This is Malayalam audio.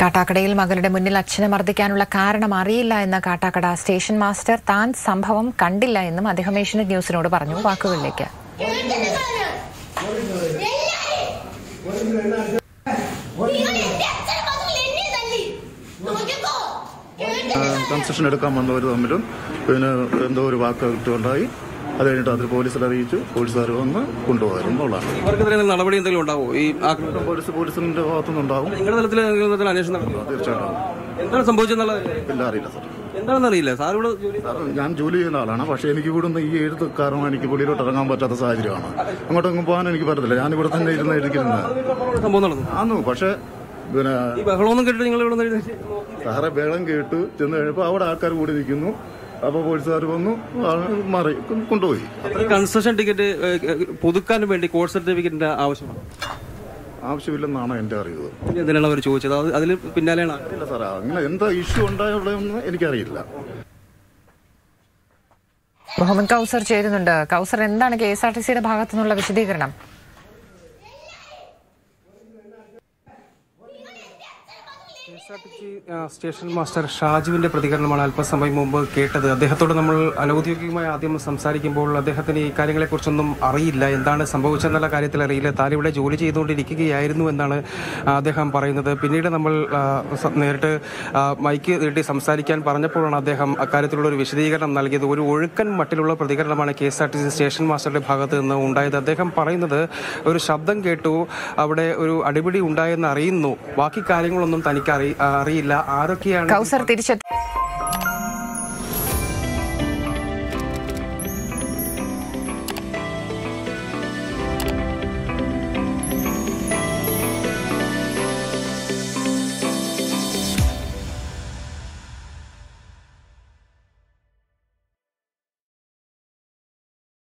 കാട്ടാക്കടയിൽ മകളുടെ മുന്നിൽ അച്ഛനെ മർദ്ദിക്കാനുള്ള കാരണം അറിയില്ല എന്ന കാട്ടാക്കട സ്റ്റേഷൻ മാസ്റ്റർ താൻ സംഭവം കണ്ടില്ല എന്നും അദ്ദേഹം ഏഷ്യനെറ്റ് ന്യൂസിനോട് പറഞ്ഞു. വാക്കുകളിലേക്ക്. കൺസെഷൻ എടുക്കാൻ വന്നവർ തമ്മിലും പിന്നെ എന്തോ ഒരു വാക്കുണ്ടായി. അത് കഴിഞ്ഞിട്ട് അത് പോലീസിൽ അറിയിച്ചു. പോലീസുകാർ വന്ന് കൊണ്ടുപോകാറുള്ളതാണ്. നടപടി എന്തെങ്കിലും ഉണ്ടാവോ? ഈ പോലീസിന്റെ ഭാഗത്തുനിന്നുണ്ടാവും. നിങ്ങളുടെ തലത്തിൽ അന്വേഷണം നടത്തും. തീർച്ചയായിട്ടും. എന്താണ് സംഭവിച്ചെന്നുള്ള ഇല്ല, അറിയില്ല സാർ. എന്താണെന്ന് അറിയില്ല. സാർ ഞാൻ ജോലി ചെയ്യുന്ന ആളാണ്. പക്ഷേ എനിക്ക് ഇവിടുന്ന് ഈ എഴുത്ത് കാരണം എനിക്ക് പുള്ളിയിലോട്ട് ഇറങ്ങാൻ പറ്റാത്ത സാഹചര്യമാണ്. അങ്ങോട്ടൊന്നും പോകാൻ എനിക്ക് പറ്റത്തില്ല. ഞാൻ ഇവിടെ തന്നെ ഇരുന്ന് എഴുതിക്കുന്നത് സംഭവം നടന്നു ആന്നു. പക്ഷേ പിന്നെ ബഹളമൊന്നും കേട്ടിട്ട് നിങ്ങൾ ഇവിടെ സാറെ ബഹളം കേട്ടു ചെന്ന് കഴിഞ്ഞപ്പോൾ അവിടെ ആൾക്കാർ കൂടി നിൽക്കുന്നു. അപ്പോൾ പോലീസുകാർ വന്നു മാറി കൊണ്ടുപോയി. കൺസെഷൻ ടിക്കറ്റ് പുതുക്കാൻ വേണ്ടി കോഴ്സ് സർട്ടിഫിക്കറ്റിന്റെ ആവശ്യമില്ലെന്നാണ് എൻ്റെ അറിവ്. എന്തിനാണ് അവർ ചോദിച്ചത്? അതിൽ പിന്നാലെയാണ്. ഇല്ല സാറേ, അങ്ങനെ എന്താ ഇഷ്യൂ ഉണ്ടായുള്ളതെന്ന് എനിക്കറിയില്ല. മുഹമ്മദ് കൗസർ ചേരുന്നുണ്ട്. കൗസർ, എന്താണ് KSRTCയുടെ ഭാഗത്തു നിന്നുള്ള വിശദീകരണം? സ്റ്റേഷൻ മാസ്റ്റർ ഷാജുവിന്റെ പ്രതികരണമാണ് അല്പസമയം മുമ്പ് കേട്ടത്. അദ്ദേഹത്തോട് നമ്മൾ അനൌദ്യോഗികമായി ആദ്യം സംസാരിക്കുമ്പോൾ അദ്ദേഹത്തിന് ഈ കാര്യങ്ങളെക്കുറിച്ചൊന്നും അറിയില്ല, എന്താണ് സംഭവിച്ചെന്നുള്ള കാര്യത്തിൽ അറിയില്ല. താനിവിടെ ജോലി ചെയ്തുകൊണ്ടിരിക്കുകയായിരുന്നു എന്നാണ് അദ്ദേഹം പറയുന്നത്. പിന്നീട് നമ്മൾ നേരിട്ട് മൈക്ക് നീട്ടി സംസാരിക്കാൻ പറഞ്ഞപ്പോഴാണ് അദ്ദേഹം അക്കാര്യത്തിലുള്ള ഒരു വിശദീകരണം നൽകിയത്. ഒരു ഒഴുക്കൻ മട്ടിലുള്ള പ്രതികരണമാണ് KSRTC സ്റ്റേഷൻ മാസ്റ്ററുടെ ഭാഗത്ത് നിന്ന് ഉണ്ടായത്. അദ്ദേഹം പറയുന്നത് ഒരു ശബ്ദം കേട്ടു, അവിടെ ഒരു അടിപിടി ഉണ്ടായെന്ന് അറിയുന്നു, ബാക്കി കാര്യങ്ങളൊന്നും തനിക്ക് അറിയില്ല. ആരൊക്കെയാണ് കൗസർ തിരിച്ചെത്തും.